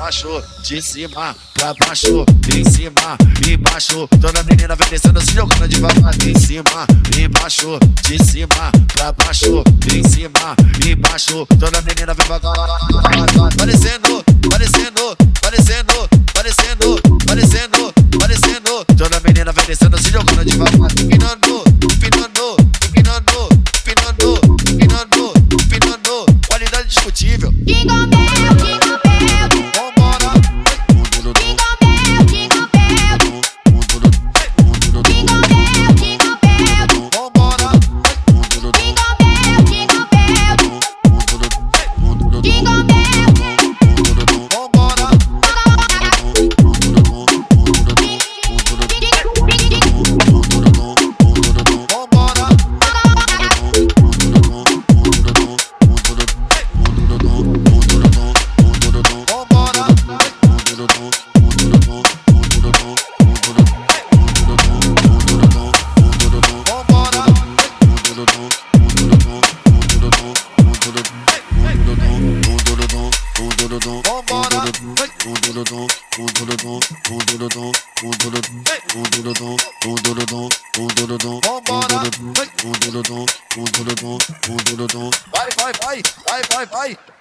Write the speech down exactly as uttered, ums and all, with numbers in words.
baixo, de cima pra baixo, em cima, embaixo. Toda menina vem descendo, se jogando devagar. Em cima, embaixo, de cima pra baixo, em cima, embaixo. Toda menina vem devagar. Parecendo, parecendo, parecendo, parecendo, parecendo, parecendo. Toda menina vem descendo, se jogando devagar. Empinando, empinando, empinando, empinando, empinando, empinando. Qualidade discutível. Jingle bell, jingle bell, Vambora. jingle bell, jingle bell, jingle bell, jingle bell, Vambora. jingle bell, jingle bell, jingle bell. Vambora. Vambora. Vambora. Vambora. Vambora. Vai, vai, vai, vai, vai, vai.